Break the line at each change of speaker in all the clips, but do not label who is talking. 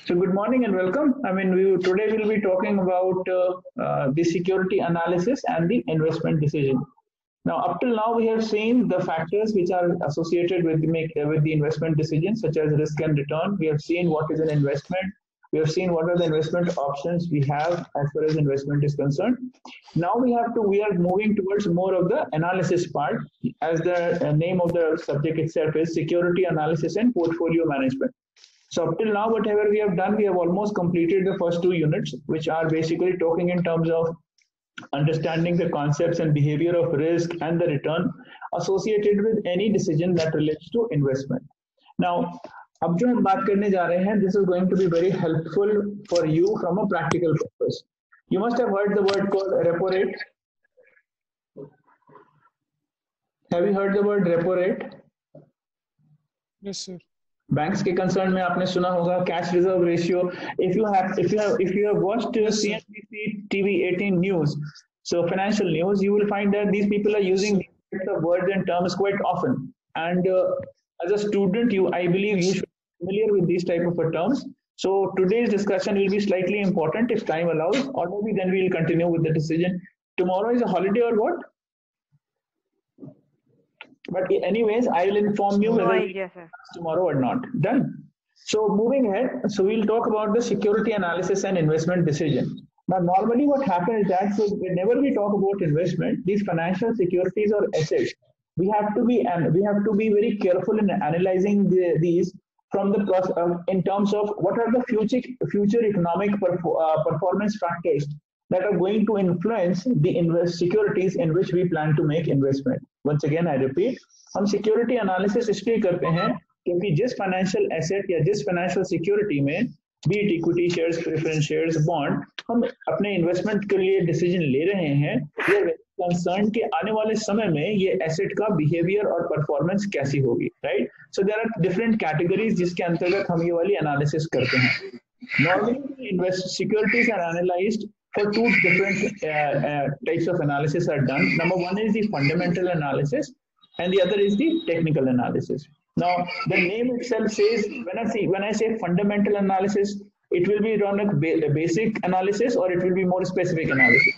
So good morning and welcome. Today we'll be talking about the security analysis and the investment decision. Now, up till now, we have seen the factors which are associated with the investment decision, such as risk and return. We have seen what is an investment. We have seen what are the investment options we have as far as investment is concerned. Now we are moving towards more of the analysis part, as the name of the subject itself is security analysis and portfolio management. So up till now, whatever we have done, we have almost completed the first two units, which are basically talking in terms of understanding the concepts and behavior of risk and the return associated with any decision that relates to investment. Now, अब जो हम बात करने जा रहे हैं, this is going to be very helpful for you from a practical purpose. You must have heard the word called repo rate. Have you heard the word repo rate?
Yes, sir.
Banks के concern में आपने सुना होगा cash reserve ratio. If you have watched CNBC TV 18 news, so financial news, you will find that these people are using these types of words and terms quite often. And as a student, I believe you should be familiar with these type of terms. So today's discussion will be slightly important if time allows, or maybe then we will continue with the decision. Tomorrow is a holiday or what? But anyways, I will inform you whether
Yes, sir.
tomorrow or not. Done. So moving ahead, so we'll talk about the security analysis and investment decision. Now, normally what happens is that so whenever we talk about investment, these financial securities or assets, we have to be very careful in analyzing these from the in terms of what are the future economic performance factors that are going to influence the securities in which we plan to make investment. Once again, I repeat, हम security analysis इसलिए करते हैं क्योंकि जिस financial asset या जिस financial security में be it equity shares, preference shares, bond, हम अपने investment के लिए decision ले रहे हैं, we are very concerned कि आने वाले समय में ये asset का behavior और performance कैसी होगी, right? So there are different categories जिसके अंतर्गत हम ये वाली analysis करते हैं. Normally, securities are analyzed for two different types of analysis are done. Number one is the fundamental analysis, and the other is the technical analysis. Now, the name itself says when I say fundamental analysis, it will be around a basic analysis, or it will be more specific analysis.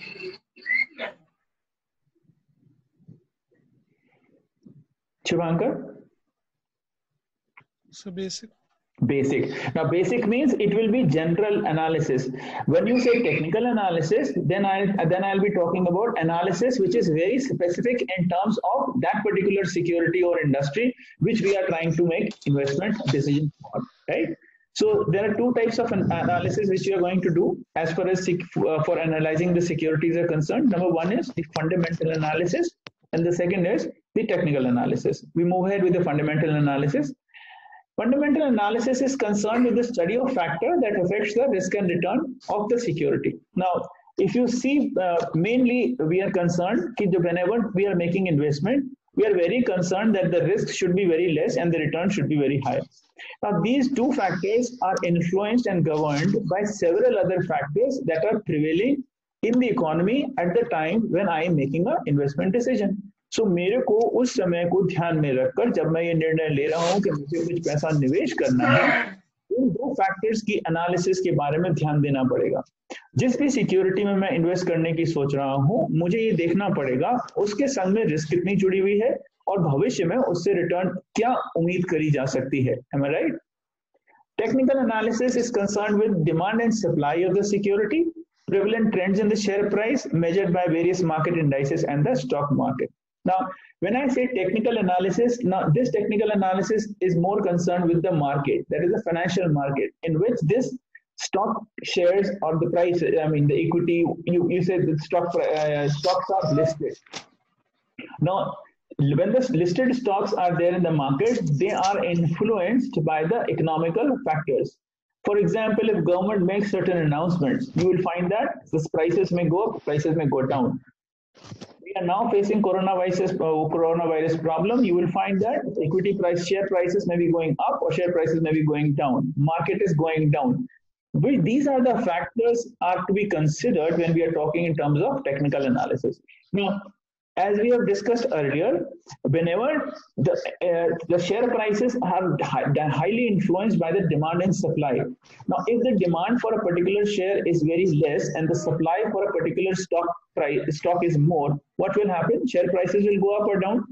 Shivankar?
So basic.
Basic. Now, basic means it will be general analysis. When you say technical analysis, then I'll be talking about analysis which is very specific in terms of that particular security or industry which we are trying to make investment decision for, right? So there are two types of analysis which you are going to do as far as for analyzing the securities are concerned. Number one is the fundamental analysis, and the second is the technical analysis. We move ahead with the fundamental analysis. Fundamental analysis is concerned with the study of factors that affects the risk and return of the security. Now, if you see, mainly we are concerned that whenever we are making investment, we are very concerned that the risk should be very less and the return should be very high. Now, these two factors are influenced and governed by several other factors that are prevailing in the economy at the time when I am making an investment decision. So मेरे को उस समय को ध्यान में रखकर जब मैं ये निर्णय ले रहा हूं कि मुझे कुछ पैसा निवेश करना है, इन दो फैक्टर्स की एनालिसिस के बारे में ध्यान देना पड़ेगा. जिस भी सिक्योरिटी में मैं इन्वेस्ट करने की सोच रहा हूं, मुझे ये देखना पड़ेगा उसके संग में रिस्क कितनी जुड़ी हुई है और भविष्य में उससे रिटर्न क्या उम्मीद करी जा सकती है. Am I right? Technical analysis is concerned with demand and supply of the security, prevalent trends in the share price measured by various market indices and the stock market. Now, when I say technical analysis, now this technical analysis is more concerned with the market, that is the financial market, in which this stock shares or the price, the equity, you said the stocks are listed. Now, when the listed stocks are there in the market, they are influenced by the economical factors. For example, if government makes certain announcements, you will find that the prices may go up, prices may go down. We are now facing coronavirus problem. You will find that equity price, share prices may be going up or share prices may be going down. Market is going down. These are the factors are to be considered when we are talking in terms of technical analysis. Now, as we have discussed earlier, whenever the share prices are highly influenced by the demand and supply. Now, if the demand for a particular share is very less and the supply for a particular stock is more, what will happen? Share prices will go up or down?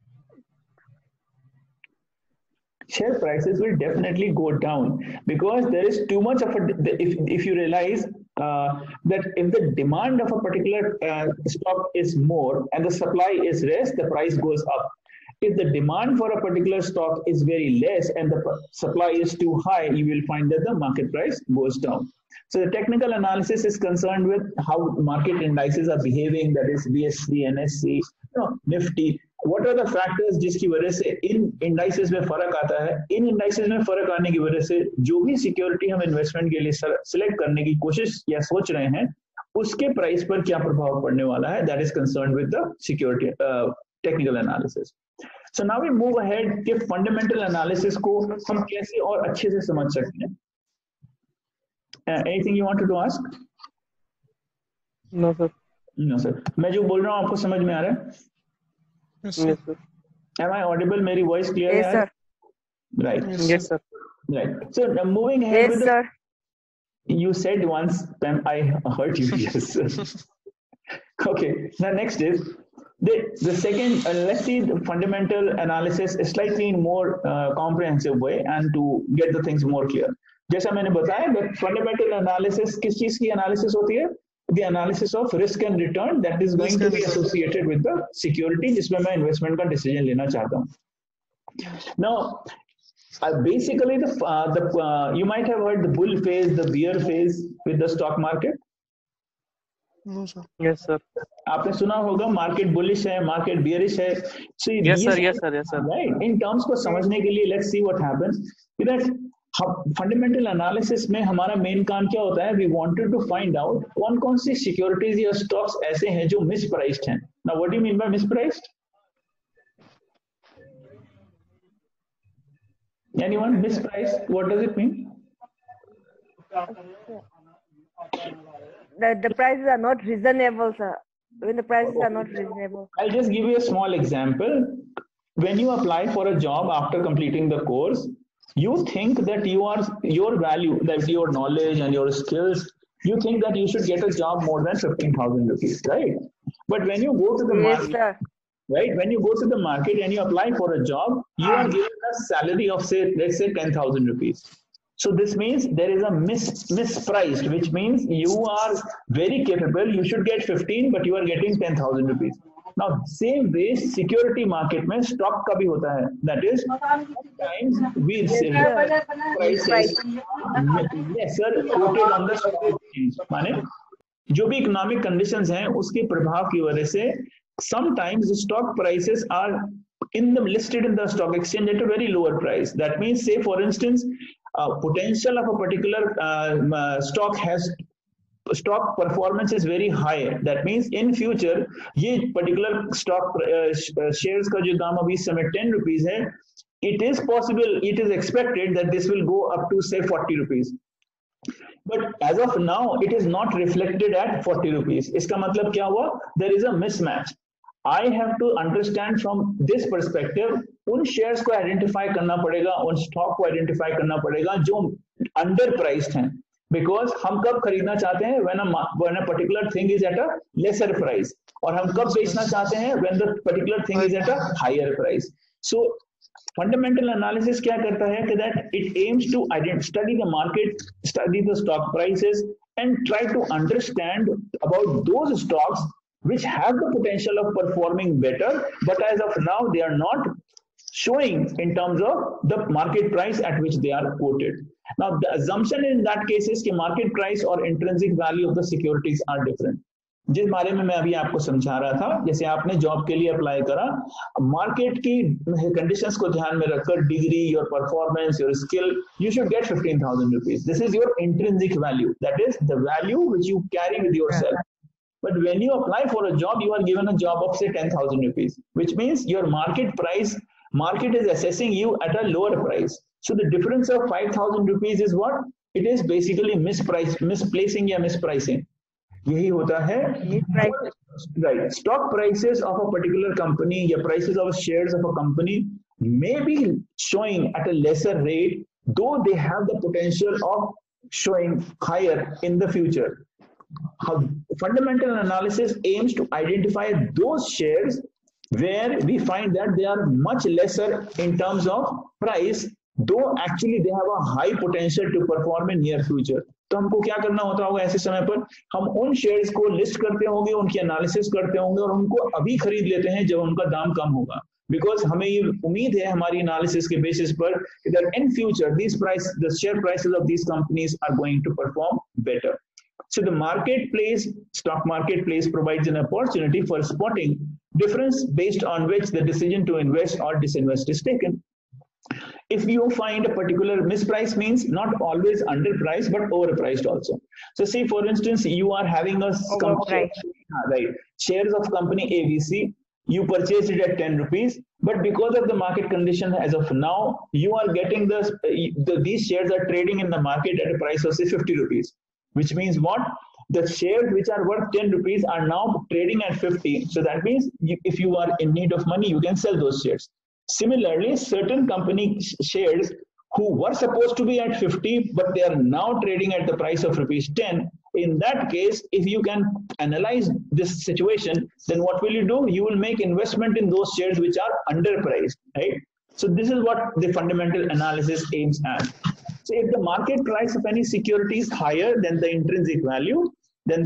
Share prices will definitely go down because there is too much of a, if you realize that if the demand of a particular stock is more and the supply is less, the price goes up. If the demand for a particular stock is very less and the supply is too high, you will find that the market price goes down. So the technical analysis is concerned with how market indices are behaving, that is BSC, NSC, Nifty. What are the factors जिसकी वजह से इन indices में फर्क आता है? इन indices में फर्क आने की वजह से जो भी सिक्योरिटी हम इन्वेस्टमेंट के लिए सिलेक्ट करने की कोशिश या सोच रहे हैं, उसके प्राइस पर क्या प्रभाव पड़ने वाला है? That is concerned with the security technical analysis. So now we move ahead कि फंडामेंटल एनालिसिस को हम कैसे और अच्छे से समझ सकते हैं? Anything you wanted to ask?
No, sir.
No, sir. मैं जो बोल रहा हूँ आपको समझ में आ रहा है?
Yes, sir.
Am I audible? मेरी voice clear है?
Yes, sir.
Right.
Yes, sir.
Right. So now moving ahead
Yes,
with
sir.
you said once, Pam, I heard you. Yes. Okay. Now next is the second. Let's see the fundamental analysis is slightly in more comprehensive way and to get the things more clear. जैसा मैंने बताया, that fundamental analysis किस चीज की analysis होती है? The analysis of risk and return that is going to be associated with the security जिसमें मैं investment का decision लेना चाहता हूँ. Now, basically, you might have heard the bull phase, the bear phase with the stock market.
No, sir.
Yes, sir.
आपने सुना होगा market bullish है, market bearish है. So
Yes, sir. Yes, sir. Yes, sir.
Right. In terms को समझने के लिए, let's see what happens. That fundamental analysis में हमारा मेन काम क्या होता है? We wanted to find out कौन कौन सी सिक्योरिटीज या स्टॉक्स ऐसे हैं जो मिसप्राइस्ड हैं. Now what do you mean by mispriced? Anyone? Mispriced, what does it mean?
The prices are not reasonable, sir. When the prices are not reasonable.
I'll just give you a small example. When you apply for a job after completing the course, you think that your value, that your knowledge and your skills, you think that you should get a job more than 15,000 rupees, right? But when you go to the market,
Sir.
right? When you go to the market and you apply for a job, you are given a salary of let's say 10,000 rupees. So this means there is a mispriced, which means you are very capable. You should get 15, but you are getting 10,000 rupees. Now, same way, security market में stock का भी होता है. That is, sometimes we prices lesser quoted on the stock exchange. माने जो भी economic conditions हैं, उसके प्रभाव की वजह से sometimes the stock prices are listed in the stock exchange at a very lower price. That means, say for instance, potential of a particular stock performance is very high. That means in future ये particular stock shares का जो दाम अभी इस समय 10 rupees है, it is possible, it is expected that this will go up to say 40 rupees. But as of now, it is not reflected at 40 rupees. इसका मतलब क्या हुआ? There is a mismatch. I have to understand from this perspective, उन shares को identify करना पड़ेगा, उन stock को identify करना पड़ेगा जो underpriced हैं. Because हम कब खरीदना चाहते हैं? When a particular thing is at a lesser price. और हम कब बेचना चाहते हैं? When the particular thing is at a higher price. So fundamental analysis क्या करता है? That it aims to study the market, study the stock prices, and try to understand about those stocks which have the potential of performing better, but as of now they are not showing in terms of the market price at which they are quoted. Now the assumption in that case is कि market price or intrinsic value of the securities are different. जिस बारे में मैं अभी आपको समझा रहा था, जैसे आपने जॉब के लिए अप्लाई करा, मार्केट की कंडीशंस को ध्यान में रखकर degree, your performance, your skill, you should get 15,000 rupees. This is your intrinsic value. That is the value which you carry with yourself. But when you apply for a job, you are given a job of say 10,000 rupees, which means your market is assessing you at a lower price. So the difference of 5,000 rupees is what? It is basically misplacing या mispricing. यही होता है
Misprice.
right. Stock prices of a particular company, या prices of shares of a company may be showing at a lesser rate, though they have the potential of showing higher in the future. How fundamental analysis aims to identify those shares where we find that they are much lesser in terms of price, though actually they have a high potential to perform in near future. तो हमको क्या करना होता होगा ऐसे समय पर, हम उन शेयर्स को लिस्ट करते होंगे, उनकी एनालिसिस करते होंगे और उनको अभी खरीद लेते हैं जब उनका दाम कम होगा, बिकॉज हमें ये उम्मीद है हमारी एनालिसिस के बेसिस पर that in future these price the share prices of these companies are going to perform better. So the marketplace, stock marketplace provides an opportunity for spotting difference based on which the decision to invest or disinvest is taken. If you find a particular misprice means not always underpriced but overpriced also. So say for instance you are having a company, right, shares of company ABC, you purchased it at 10 rupees, but because of the market condition as of now, you are getting these shares are trading in the market at a price of say 50 rupees, which means what? The shares which are worth 10 rupees are now trading at 50. So that means if you are in need of money, you can sell those shares. Similarly, certain company shares who were supposed to be at 50, but they are now trading at the price of rupees 10. In that case, if you can analyze this situation, then what will you do? You will make investment in those shares which are underpriced, right? So this is what the fundamental analysis aims at. So if the market price of any security is higher than the intrinsic value, then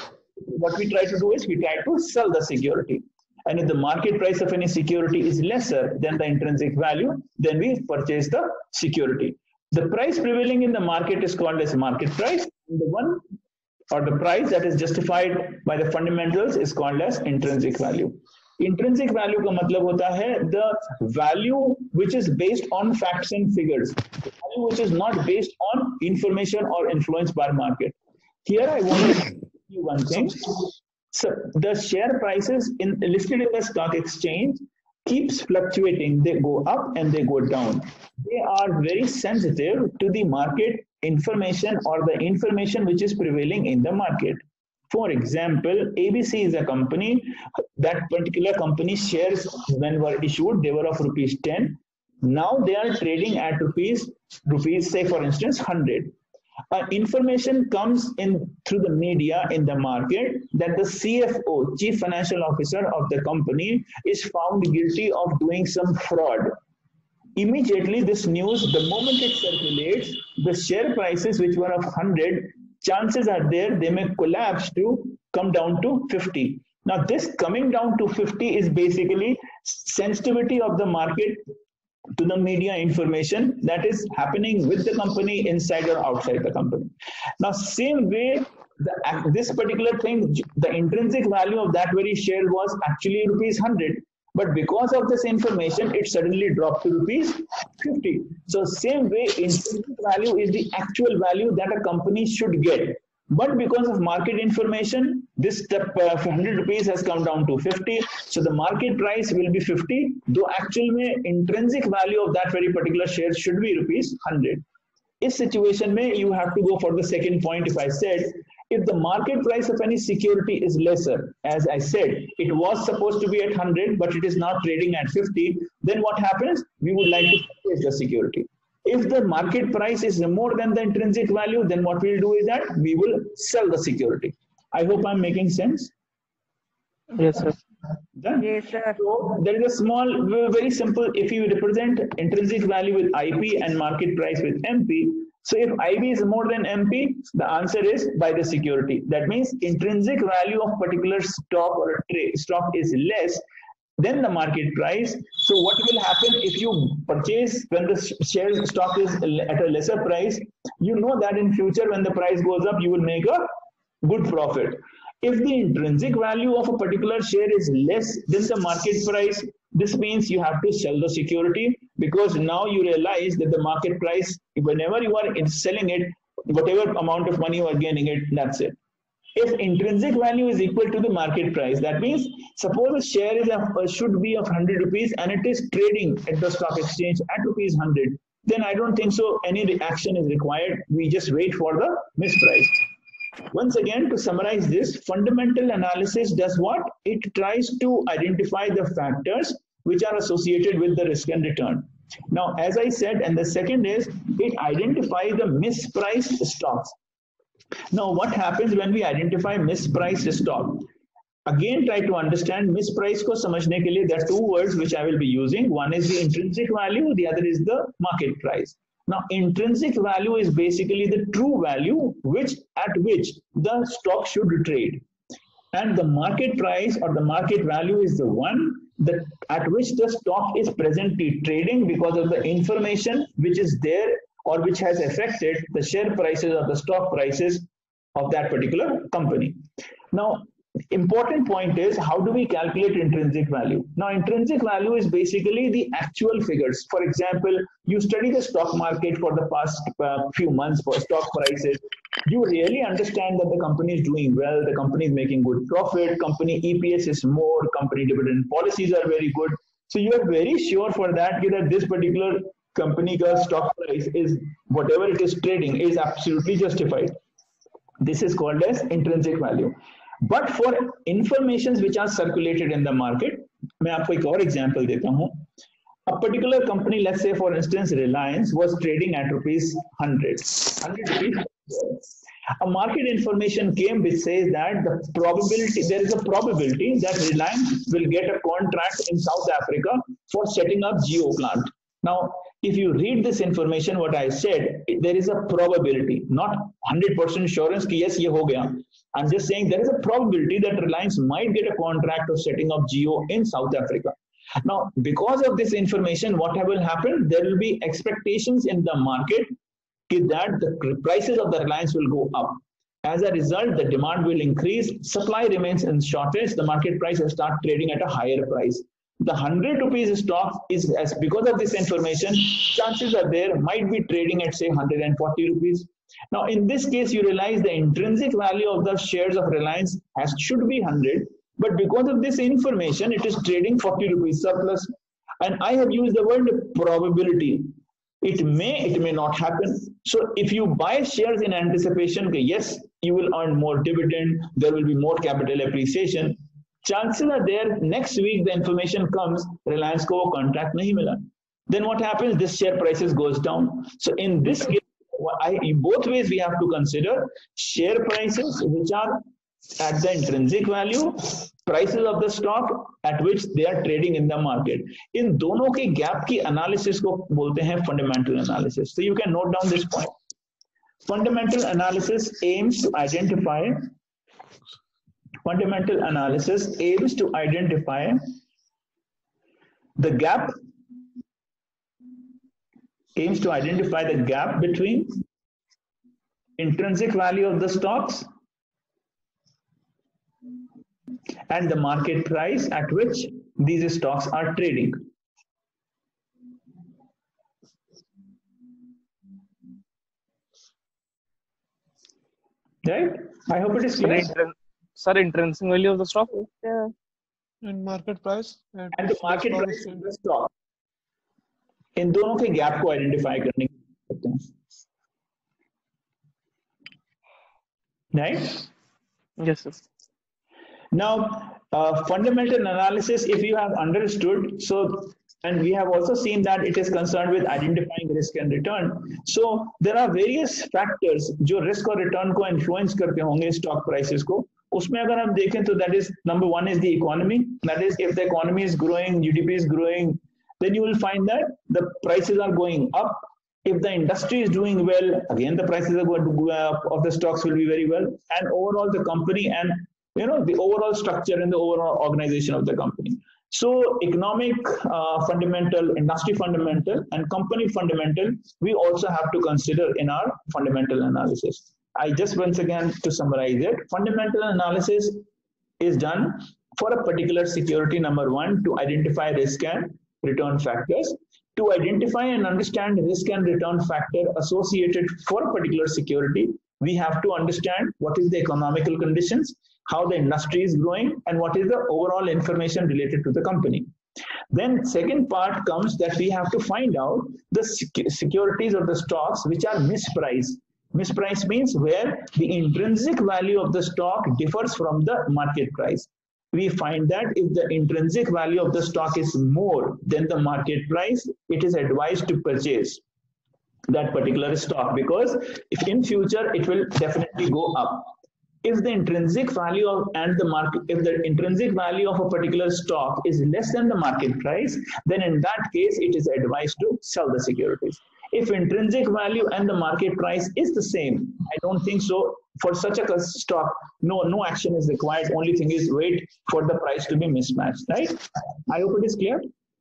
what we try to do is we try to sell the security. And if the market price of any security is lesser than the intrinsic value, then we purchase the security. The price prevailing in the market is called as market price. And the one or the price that is justified by the fundamentals is called as intrinsic value. Intrinsic value का मतलब होता है the value which is based on facts and figures, the value which is not based on information or influenced by market. Here I want to tell you one thing. So the share prices listed in the stock exchange keeps fluctuating. They go up and they go down. They are very sensitive to the market information or the information which is prevailing in the market. For example, ABC is a company. That particular company shares when were issued, they were of rupees 10. Now they are trading at rupees say for instance 100. Information comes in through the media in the market that the CFO, Chief Financial Officer of the company, is found guilty of doing some fraud. Immediately this news, the moment it circulates, the share prices which were of 100, chances are there they may collapse to come down to 50. Now this coming down to 50 is basically sensitivity of the market to the media information that is happening with the company inside or outside the company. Now same way, this particular thing, the intrinsic value of that very share was actually rupees 100, but because of this information it suddenly dropped to rupees 50. So same way, intrinsic value is the actual value that a company should get, but because of market information, this 100 rupees has come down to 50. So the market price will be 50, though actually intrinsic value of that very particular share should be rupees 100. This situation may you have to go for the second point. If I said, if the market price of any security is lesser, as I said, it was supposed to be at 100, but it is now trading at 50, then what happens? We would like to purchase the security. If the market price is more than the intrinsic value, then what we'll do is that we will sell the security. I hope I'm making sense.
Yes, sir.
Done?
Yes, sir.
So there is a small, very simple, if you represent intrinsic value with IP and market price with MP, so if IB is more than MP, the answer is buy the security. That means intrinsic value of particular stock or a trade stock is less than the market price. So what will happen if you purchase when the share stock is at a lesser price? You know that in future when the price goes up, you will make a good profit. If the intrinsic value of a particular share is less than the market price, this means you have to sell the security, because now you realize that the market price, whenever you are selling it, whatever amount of money you are gaining it, that's it. If intrinsic value is equal to the market price, that means suppose a share is should be of 100 rupees and it is trading at the stock exchange at rupees 100, then I don't think so any action is required. We just wait for the misprice. Once again, to summarize this, fundamental analysis does what? It tries to identify the factors which are associated with the risk and return. Now, as I said, and the second is it identifies the mispriced stocks. Now, what happens when we identify mispriced stock? Again, try to understand misprice ko samajhne ke liye, there are two words which I will be using. One is the intrinsic value, the other is the market price. Now, intrinsic value is basically the true value at which the stock should trade. And the market price or the market value is the one that at which the stock is presently trading because of the information which is there or which has affected the share prices or the stock prices of that particular company. Now, important point is, how do we calculate intrinsic value? Now, intrinsic value is basically the actual figures. For example, you study the stock market for the past few months for stock prices. You really understand that the company is doing well, the company is making good profit, company EPS is more, company dividend policies are very good. So you are very sure for that this particular company stock price is whatever it is trading is absolutely justified. This is called as intrinsic value. But for informations which are circulated in the market, मैं आपको एक और example देता हूँ. A particular company, let's say for instance, Reliance was trading at rupees 100 rupees. A market information came which says that there is a probability that Reliance will get a contract in South Africa for setting up geo plant. Now, if you read this information, what I said, there is a probability, not 100% assurance कि yes, ये हो गया. I'm just saying there is a probability that Reliance might get a contract of setting up geo in South Africa. Now, because of this information, what will happen? There will be expectations in the market that the prices of the Reliance will go up. As a result, the demand will increase, supply remains in shortage, the market price will start trading at a higher price. The 100 rupees stock is, as because of this information, chances are there might be trading at say 140 rupees. Now, in this case, you realize the intrinsic value of the shares of Reliance should be 100, but because of this information, it is trading 40 rupees surplus. And I have used the word probability. It may not happen. So if you buy shares in anticipation, yes, you will earn more dividend, there will be more capital appreciation. Chances are there next week the information comes, Reliance ko contract nahi mila. Then what happens? This share prices goes down. So in this case, both ways we have to consider share prices which are at the intrinsic value, prices of the stock at which they are trading in the market. In दोनों के gap की analysis को बोलते हैं fundamental analysis. So you can note down this point. Fundamental analysis aims to identify the gap between intrinsic value of the stocks and the market price at which these stocks are trading. Right? I hope it is clear.
Sir, intrinsic value of the stock?
Yeah.
And market price?
And the market price of the stock. इन दोनों के gap को identify करने की करते हैं. Right?
Yes, sir.
Now, fundamental analysis, if you have understood, so, and we have also seen that it is concerned with identifying risk and return. So there are various factors जो risk और return को influence करते होंगे stock prices को. उसमें अगर हम देखें तो that is number one is the economy. That is, if the economy is growing, GDP is growing, then you will find that the prices are going up. If the industry is doing well, again the prices are going to go up, of the stocks will be very well, and overall the company and the overall structure and the overall organization of the company. So economic fundamental, industry fundamental, and company fundamental, we also have to consider in our fundamental analysis. I just once again to summarize it, fundamental analysis is done for a particular security, number one, to identify risk and return factors. To identify and understand risk and return factor associated for a particular security, we have to understand what is the economical conditions, how the industry is growing, and what is the overall information related to the company. Then second part comes that we have to find out the securities or the stocks which are mispriced. Misprice means where the intrinsic value of the stock differs from the market price. We find that if the intrinsic value of the stock is more than the market price, it is advised to purchase that particular stock, because if in future it will definitely go up. If the intrinsic value of if the intrinsic value of a particular stock is less than the market price, then in that case it is advised to sell the securities. If intrinsic value and the market price is the same, I don't think so. For such a stock, no action is required. Only thing is wait for the price to be mismatched, right? I hope it is clear,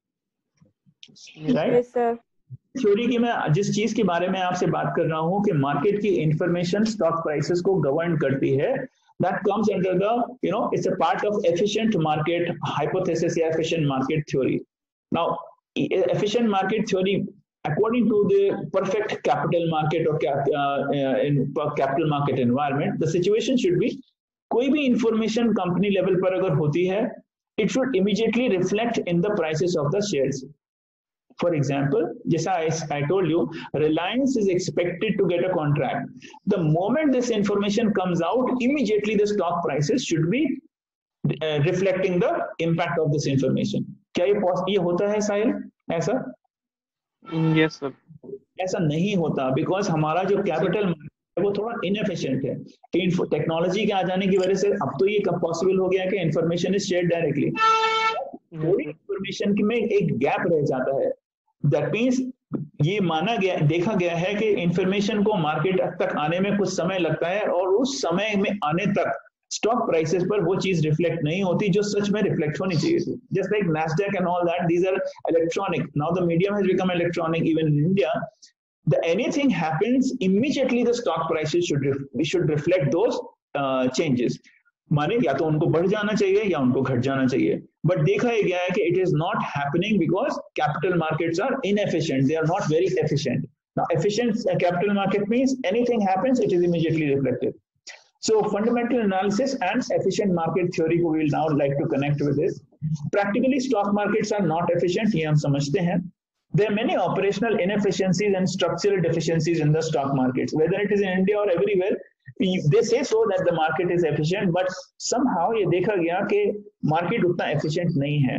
right?
Yes, sir.
Theory की मैं जिस चीज के बारे में आपसे बात कर रहा हूं कि मार्केट की इंफॉर्मेशन स्टॉक प्राइसेस को गवर्न करती है, that comes under the it's a part of efficient market hypothesis या efficient market theory. Now efficient market theory according to the perfect capital market or in capital market environment, the situation should be कोई भी information company level पर अगर होती है, it should immediately reflect in the prices of the shares. For example, जैसा I told you, Reliance is expected to get a contract. The moment this information comes out, immediately the stock prices should be reflecting the impact of this information. क्या ये होता है साहिल ऐसा?
Yes, sir.
ऐसा नहीं होता, because हमारा जो कैपिटल है वो थोड़ा इनएफिशिएंट है. टेक्नोलॉजी के आ जाने की वजह से अब तो ये कब पॉसिबल हो गया कि इंफॉर्मेशन इज शेयर डायरेक्टली. थोड़ी इंफॉर्मेशन में एक गैप रह जाता है. दैट मीन्स ये माना गया, देखा गया है कि इंफॉर्मेशन को मार्केट तक आने में कुछ समय लगता है, और उस समय में आने तक स्टॉक प्राइसेस पर वो चीज रिफ्लेक्ट नहीं होती जो सच में रिफ्लेक्ट होनी चाहिए थी. Just like Nasdaq and all that, these are electronic. Now the medium has become electronic even in India. Anything happens, immediately the stock prices should reflect those changes. माने या तो उनको बढ़ जाना चाहिए या उनको घट जाना चाहिए. बट देखा गया है कि it is not happening because capital markets are inefficient. They are not very efficient. Now efficient capital market means anything happens, it is immediately reflected. So fundamental analysis and efficient market theory we will now like to connect with this. Practically stock markets are not efficient, ये हम समझते हैं. There are many operational inefficiencies and structural deficiencies in the stock markets, whether it is in India or everywhere. They say so that the market is efficient, but somehow ये देखा गया कि market उतना efficient नहीं है.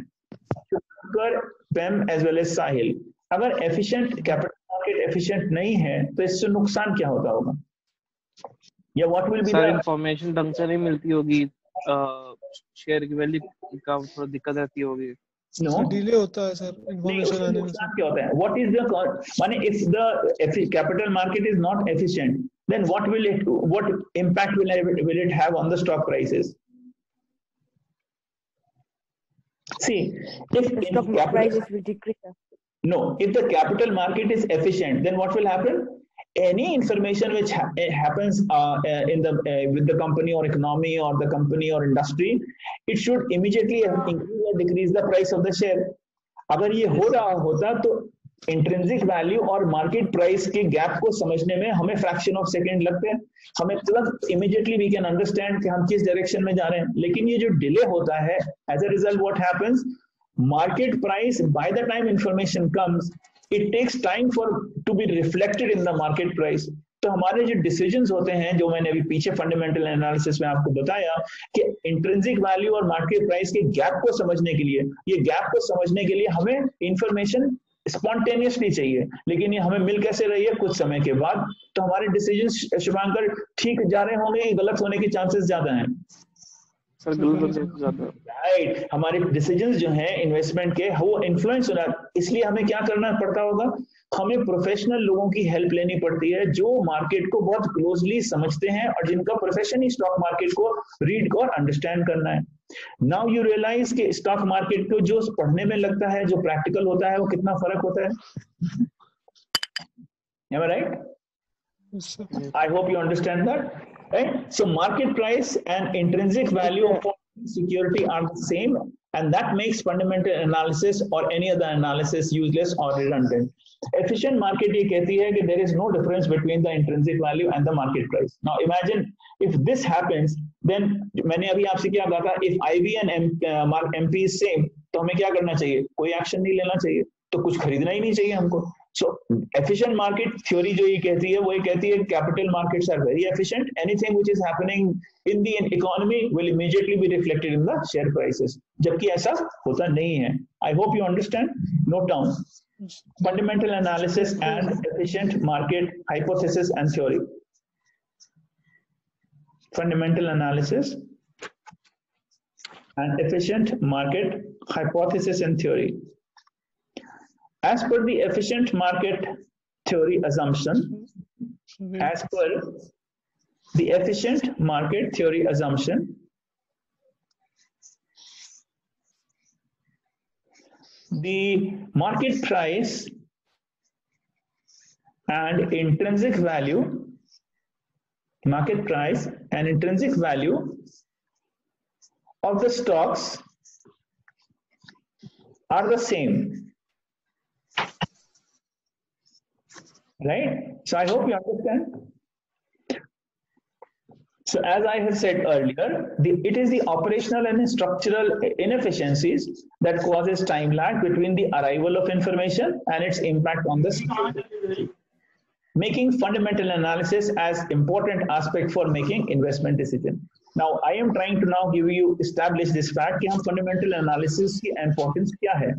PEM as well as Sahil, अगर efficient capital market efficient नहीं है तो इससे नुकसान क्या होता होगा? या what will be
sir
the
information ढंग से नहीं मिलती होगी, शेयर की वैल्यू का थोड़ा दिक्कत रहती होगी.
no
डिले होता है सर इंफॉर्मेशन आने में.
नुकसान क्या होता है? What is the माने if the capital market is not efficient, then what impact will it have on the stock prices? See, if
The stock prices will decrease.
no, if the capital market is efficient, then what will happen? Any information which happens with the company or economy or the company or industry, it should immediately increase or decrease the price of the share. अगर ये हो रहा होता तो intrinsic value और market price के gap को समझने में हमें फ्रैक्शन ऑफ सेकंड लगते हैं. हमें तुरंत इमीडिएटली वी कैन अंडरस्टैंड कि हम किस डायरेक्शन में जा रहे हैं. लेकिन ये जो डिले होता है, as a result what happens, market price by the time information comes, it takes time to be reflected in the market price. तो हमारे जो डिसीजंस होते हैं, जो मैंने अभी पीछे फंडामेंटल एनालिसिस में आपको बताया कि इंट्रिंसिक वैल्यू और मार्केट प्राइस के गैप को समझने के लिए, ये गैप को समझने के लिए हमें इंफॉर्मेशन स्पॉन्टेनियसली चाहिए, लेकिन ये हमें मिल कैसे रही है कुछ समय के बाद. तो हमारे डिसीजन शुभांकर ठीक जा रहे होंगे, गलत होने के चांसेस ज्यादा हैं. राइट, हमारे डिसीजंस जो हैं इन्वेस्टमेंट के वो इन्फ्लुएंस होना. इसलिए हमें क्या करना पड़ता होगा? हमें प्रोफेशनल लोगों की हेल्प लेनी पड़ती है जो मार्केट को बहुत क्लोजली समझते हैं और जिनका प्रोफेशन ही स्टॉक मार्केट को रीड और अंडरस्टैंड करना है. नाउ यू रियलाइज कि स्टॉक मार्केट को जो पढ़ने में लगता है, जो प्रैक्टिकल होता है, वो कितना फर्क होता है. Am I right?
Yes, sir.
I hope you understand that. Right? So market price and intrinsic value of security are the same, and that makes fundamental analysis or any other analysis useless or redundant. Efficient market ये कहती है कि there is no difference between the intrinsic value and the market price. Now imagine if this happens, then मैंने अभी आपसे क्या कहा था, if IV and MP is same, तो हमें क्या करना चाहिए? कोई एक्शन नहीं लेना चाहिए, तो कुछ खरीदना ही नहीं चाहिए हमको. So efficient market theory जो ये कहती है, वो ये कहती है capital markets are very efficient. Anything which is happening in the economy will immediately be reflected in the share prices. जबकि ऐसा होता नहीं है. I hope you understand. Note down. Fundamental analysis and efficient market hypothesis and theory. Fundamental analysis and efficient market hypothesis and theory. As per the efficient market theory assumption, as per the efficient market theory assumption, the market price and intrinsic value, market price and intrinsic value of the stocks are the same. Right? So I hope you understand. So as I have said earlier, it is the operational and structural inefficiencies that causes time lag between the arrival of information and its impact on the security, making fundamental analysis as important aspect for making investment decision. Now I am trying to now establish this fact कि हम fundamental analysis की importance क्या है.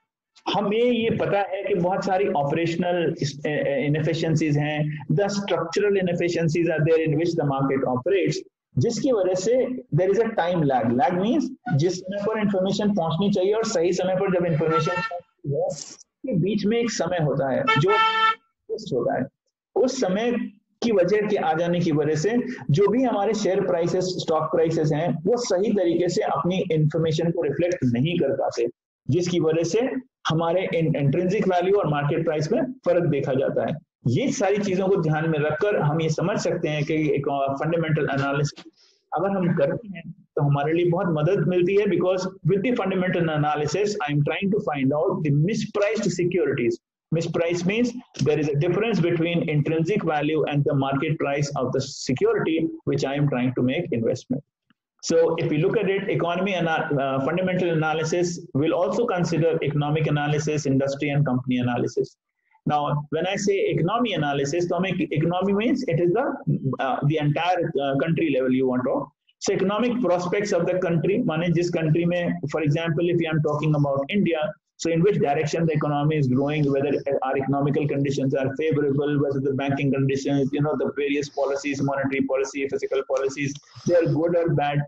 हमें ये पता है कि बहुत सारी ऑपरेशनल इनएफिशिएंसीज हैं, the structural inefficiencies are there in which the market operates, जिसकी वजह से there is a time lag. Lag means जिस समय पर इंफॉर्मेशन पहुंचनी चाहिए और सही समय पर जब इंफॉर्मेशन पहुंचती है, के बीच में एक समय होता है जो वेस्ट होता है. उस समय की वजह के आ जाने की वजह से जो भी हमारे शेयर प्राइसेस, स्टॉक प्राइसेस हैं, वो सही तरीके से अपनी इंफॉर्मेशन को रिफ्लेक्ट नहीं कर पाते, जिसकी वजह से हमारे इंट्रिंसिक वैल्यू और मार्केट प्राइस में फर्क देखा जाता है. ये सारी चीजों को ध्यान में रखकर हम ये समझ सकते हैं कि एक फंडामेंटल एनालिसिस अगर हम करते हैं तो हमारे लिए बहुत मदद मिलती है, because with the fundamental analysis I am trying to find out the mispriced securities. Misprice means there is a difference between intrinsic value and the market price of the security which I am trying to make investment. So if we look at it, economy and fundamental analysis will also consider economic analysis, industry and company analysis. Now, when I say economy analysis, so economy means it is the entire country level you want to. So economic prospects of the country, माने जिस country में, for example, if I am talking about India, so in which direction the economy is growing, whether our economical conditions are favorable, whether the banking conditions, the various policies, monetary policy, fiscal policies, they are good or bad.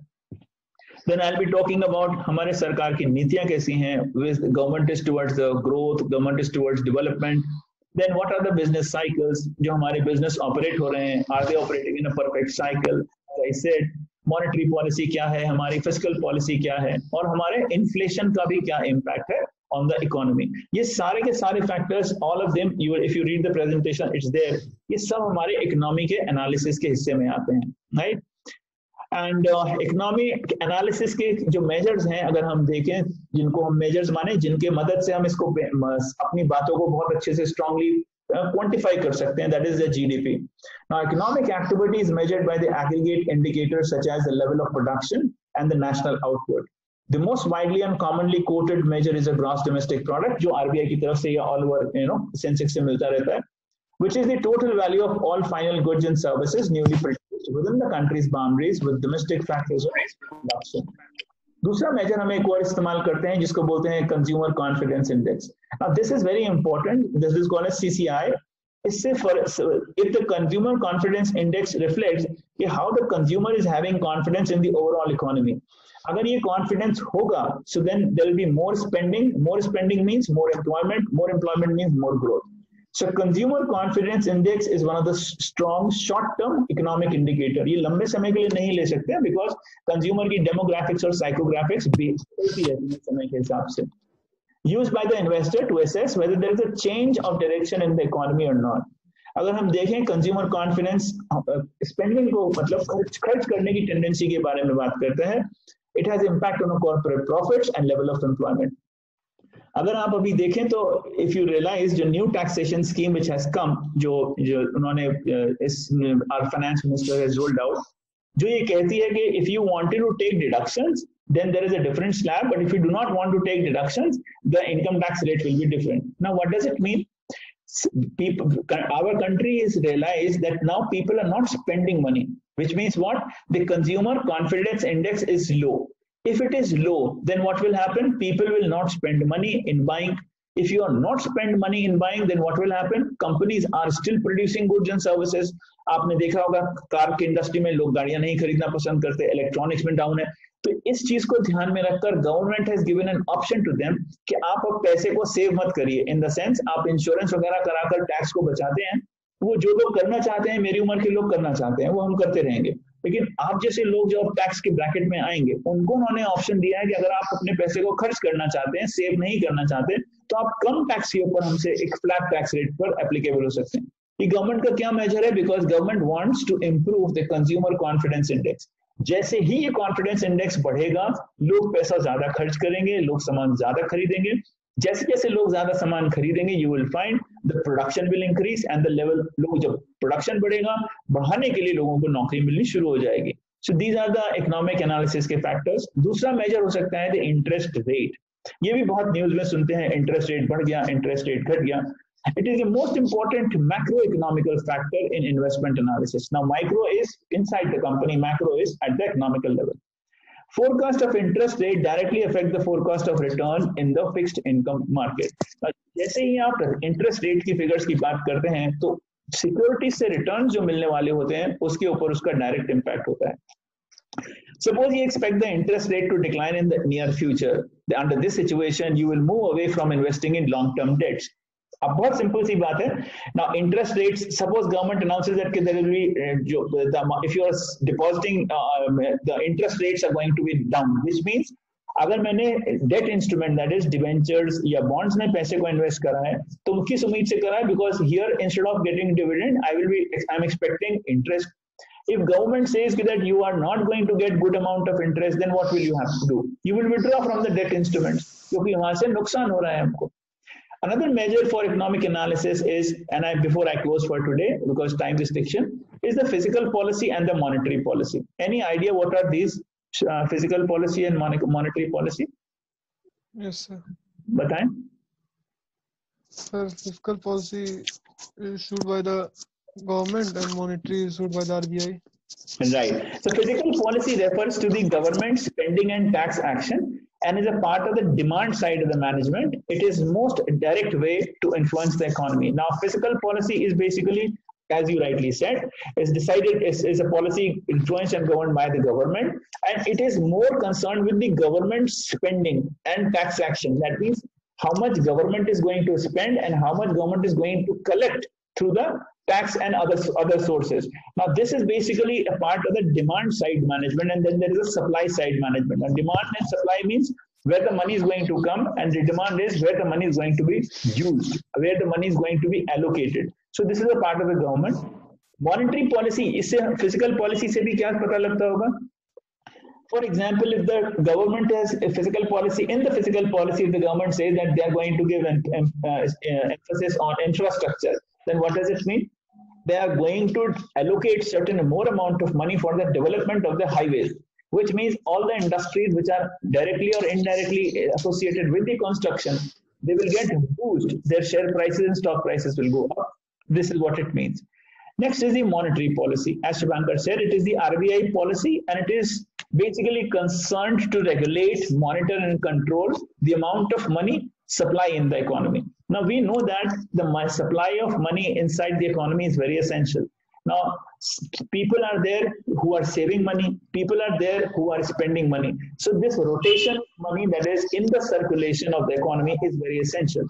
Then I'll be talking about हमारे सरकार की नीतियां कैसी हैं, with government is towards the growth, government is towards development. Then what are the business cycles, जो हमारे business operate हो रहे हैं, are they operating in a perfect cycle? As I said, monetary policy क्या है, हमारी fiscal policy क्या है, और हमारे inflation का भी क्या impact है on the economy. ये सारे के सारे factors, all of them, if you read the presentation, it's there. ये सब हमारे economy के analysis के हिस्से में आते हैं, right? And economic analysis के जो measures हैं, अगर हम देखें, जिनको हम measures माने, जिनके मदद से हम इसको अपनी बातों को बहुत अच्छे से strongly quantify कर सकते हैं, that is the GDP. Now, economic activity is measured by the aggregate indicators such as the level of production and the national output. The most widely and commonly quoted measure is a gross domestic product, जो RBI की तरफ से या all over Sensex से मिलता रहता है, which is the total value of all final goods and services newly produced within the country's boundaries with domestic factors of production. दूसरा मेजर हम एक और इस्तेमाल करते हैं जिसको बोलते हैं consumer confidence index. Now this is very important. This is called as CCI. इससे if the consumer confidence index reflects how the consumer is having confidence in the overall economy. अगर ये confidence होगा, so then there will be more spending. More spending means more employment. More employment means more growth. So consumer confidence index is one of the strong short-term economic indicator. ये लंबे समय के लिए नहीं ले सकते because consumer की demographics और psychographics बदलती रहती है समय के हिसाब से. Used by the investor to assess whether there is a change of direction in the economy or not. अगर हम देखें consumer confidence spending को मतलब खर्च करने की tendency के बारे में बात करते हैं, it has impact on corporate profits and level of employment. अगर आप अभी देखें तो if you realize जो new taxation scheme which has come, जो उन्होंने our finance minister has rolled out, जो ये कहती है कि if you wanted to take deductions, then there is a different slab, but if you do not want to take deductions, the income tax rate will be different. Now, what does it mean? People, our country is realized that now people are not spending money, which means what? The consumer confidence index is low. If it is low, then what will happen? People will not spend money in buying. If you are not spend money in buying, then what will happen? Companies are still producing goods and services. आपने देखा होगा car की industry में लोग गाड़ियां नहीं खरीदना पसंद करते, इलेक्ट्रॉनिक्स में डाउन है. तो इस चीज को ध्यान में रखकर government has given an option to them कि आप अब पैसे को सेव मत करिए, इन द सेंस आप इंश्योरेंस वगैरह कराकर टैक्स को बचाते हैं. वो जो लोग करना चाहते हैं, मेरी उम्र के लोग करना चाहते हैं, वो हम करते रहेंगे. लेकिन आप जैसे लोग जो अब टैक्स के ब्रैकेट में आएंगे, उनको उन्होंने ऑप्शन दिया है कि अगर आप अपने पैसे को खर्च करना चाहते हैं, सेव नहीं करना चाहते, तो आप कम टैक्स के ऊपर हमसे एक फ्लैट टैक्स रेट पर एप्लीकेबल हो सकते हैं. ये गवर्नमेंट का क्या मेजर है? Because government wants to improve the consumer confidence index. जैसे ही ये कॉन्फिडेंस इंडेक्स बढ़ेगा, लोग पैसा ज्यादा खर्च करेंगे, लोग सामान ज्यादा खरीदेंगे. जैसे जैसे लोग ज्यादा सामान खरीदेंगे, you will find the production will increase and the level, लोग जब प्रोडक्शन बढ़ेगा, बढ़ाने के लिए लोगों को नौकरी मिलनी शुरू हो जाएगी. So these are the economic analysis के फैक्टर्स. दूसरा मेजर हो सकता है द इंटरेस्ट रेट. ये भी बहुत न्यूज में सुनते हैं, इंटरेस्ट रेट बढ़ गया, इंटरेस्ट रेट घट गया. It is the most important macroeconomical factor in investment analysis. Now, micro is inside the company, macro is at the economical level. Forecast of interest rate directly affect the forecast of return in the fixed income market. जैसे ही आप interest rate की figures की बात करते हैं, तो security से return जो मिलने वाले होते हैं, उसके ऊपर उसका डायरेक्ट इम्पैक्ट होता है. Suppose you expect the interest rate to decline in the near future. Under this situation, you will move away from investing in long-term debts. अब बहुत सिंपल सी बात है. Now interest rates, suppose government announces that there will be, if you are depositing, the interest rates are going to be down, which means अगर मैंने debt instrument that is debentures या bonds में पैसे को invest करा है, तो किस उम्मीद से करा है? Because here instead of getting dividend I am expecting interest. If government says that you are not going to get good amount of interest, then what will you have to do? You will withdraw from the debt instruments, क्योंकि वहां से नुकसान हो रहा है हमको. Another measure for economic analysis is, and before I close for today, because time restriction, is the fiscal policy and the monetary policy. Any idea what are these physical policy and monetary policy?
Yes, sir.
बताएं.
Sir, fiscal policy is issued by the government and monetary is issued by the RBI.
Right. So fiscal policy refers to the government spending and tax action, and is a part of the demand side of the management. It is most direct way to influence the economy. Now, fiscal policy is basically, as you rightly said, is a policy influenced and governed by the government, and it is more concerned with the government spending and tax action. That means how much government is going to spend and how much government is going to collect through the tax and other sources. Now, this is basically a part of the demand side management, and then there is a supply side management. And demand and supply means where the money is going to come, and the demand is where the money is going to be used, where the money is going to be allocated. So this is a part of the government. Monetary policy, इससे fiscal policy से भी क्या पता लगता होगा? For example, if the government has a fiscal policy, in the fiscal policy, if the government says that they are going to give an emphasis on infrastructure, then what does it mean? They are going to allocate certain more amount of money for the development of the highways, which means all the industries which are directly or indirectly associated with the construction, they will get boost. Their share prices and stock prices will go up. This is what it means. Next is the monetary policy. As Shubhankar said, it is the RBI policy, and it is basically concerned to regulate, monitor, and control the amount of money supply in the economy. Now, we know that the supply of money inside the economy is very essential. Now, people are there who are saving money, people are there who are spending money. So this rotation of money that is in the circulation of the economy is very essential.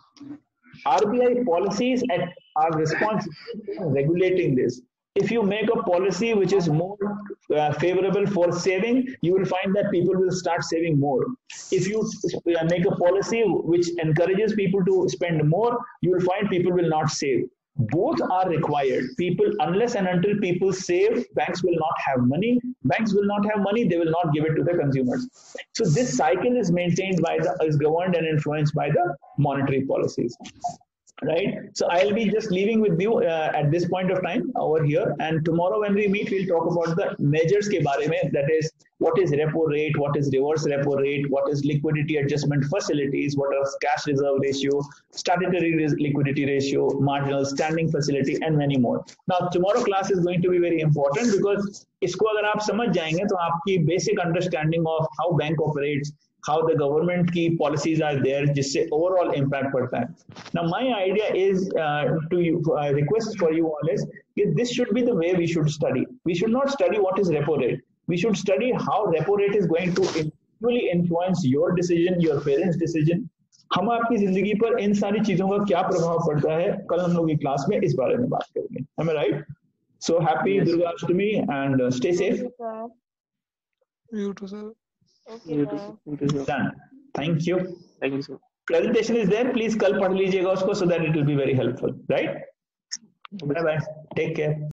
RBI policies are responsible for regulating this. If you make a policy which is more favorable for saving, you will find that people will start saving more. If you make a policy which encourages people to spend more, you will find people will not save. Both are required. People, unless and until people save, banks will not have money. Banks will not have money, they will not give it to the consumers. So this cycle is maintained by is governed and influenced by the monetary policies. Right. So I'll be just leaving with you at this point of time over here. And tomorrow when we meet, we'll talk about the measures ke baare mein, that is what is repo rate, what is reverse repo rate, what is liquidity adjustment facilities, what is cash reserve ratio, statutory liquidity ratio, marginal standing facility, and many more. Now, tomorrow class is going to be very important because इसको अगर आप समझ जाएंगे तो आपकी basic understanding of how bank operates, how the government की policies are there, जिससे overall impact पड़ता है. Now, my idea is to you, request for you all is this should be the way we should study. We should not study what is repo rate. We should study how repo rate is going to individually influence your decision, your parents' decision. हम आपकी जिंदगी पर इन सारी चीजों का क्या प्रभाव पड़ता है, कल हम लोग की क्लास में इस बारे में बात करेंगे. Am I right? So happy
Yes.
Durga Ashtami and stay safe.
Okay, sir.
You too, sir.
Okay,
You
sir.
too. Thank you, sir.
Done. Thank you.
Thank you, sir.
Presentation is there. Please कल पढ़ लीजिएगा उसको so that it will be very helpful. Right? Bye bye. Take care.